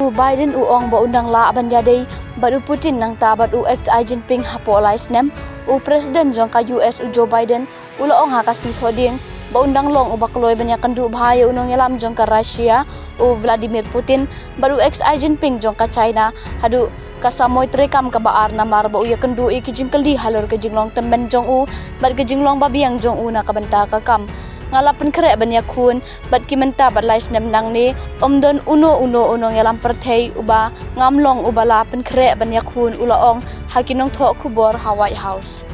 Biden ong ba undang la aban yadei baru Putin nang tabat act Xi Jinping hapo alais nem President jong ka US Joe Biden ula ong hakas ni thoding ba undang long ubakloi banyak kandu bahaya unong yalam jong ka Russia Vladimir Putin baru Xi Jinping jong ka China hadu kasamoy trekam ka baar na marba uya kandu ikijing kali halor ka jinglong temben jong bat ka jinglong babiang jong na kabanta ka kam ngalapan kere banyak kun bat kimenta bat lais nem nang ni omdon uno unong yalam perthei uba ngamlong uba lapan kere banyak kun ulaong hakinong tho kubor ha White House